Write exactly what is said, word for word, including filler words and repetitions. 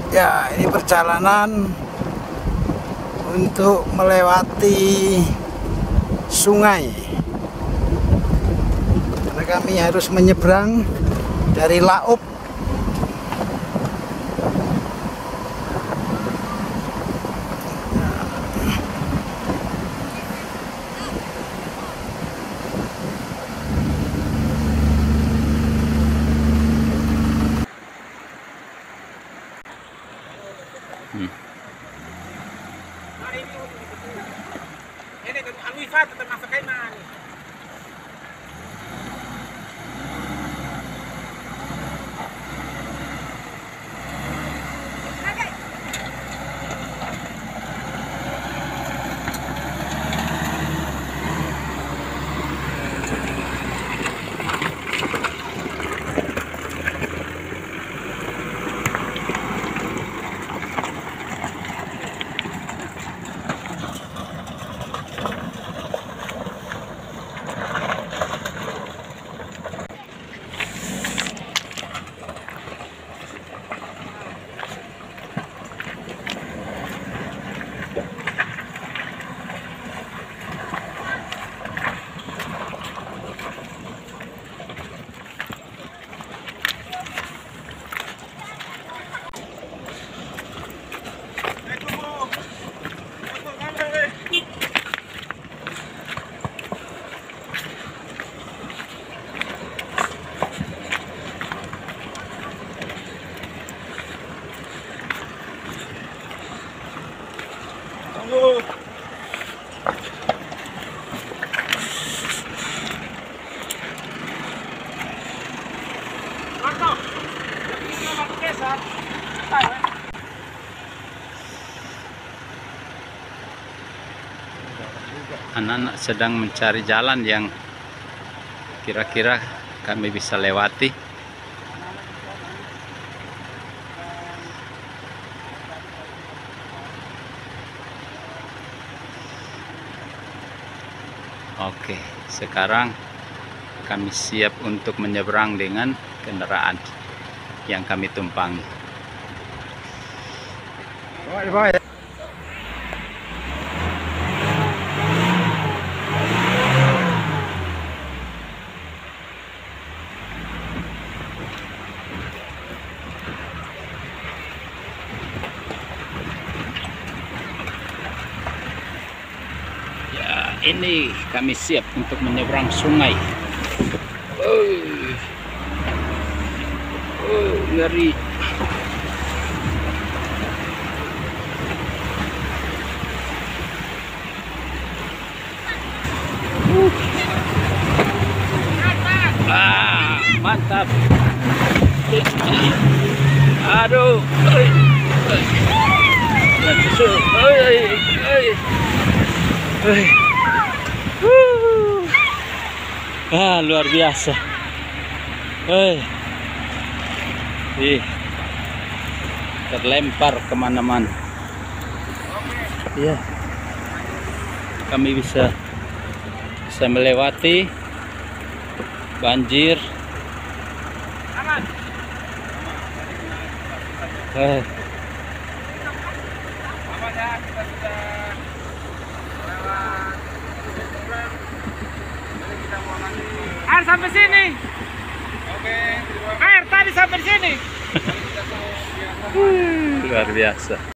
Ya, ini perjalanan untuk melewati sungai. Karena kami harus menyeberang dari Laup. Hmm. Ini kan anu Ifa tetap masuk kain mana? Tunggu. Anak-anak sedang mencari jalan yang kira-kira kami bisa lewati. Oke, sekarang kami siap untuk menyeberang dengan kendaraan yang kami tumpangi. Bye bye. Ini kami siap untuk menyeberang sungai. Oh, oh ngeri. Uh. Ah, mantap. Aduh. Ah, luar biasa. Eh, ih, terlempar kemana-mana. Iya, kami bisa bisa melewati banjir. Aman. Eh. Aman ya, kita sudah lewat. Kita mau lagi. Air sampai sini. Oke. Air tadi sampai sini. Luar biasa.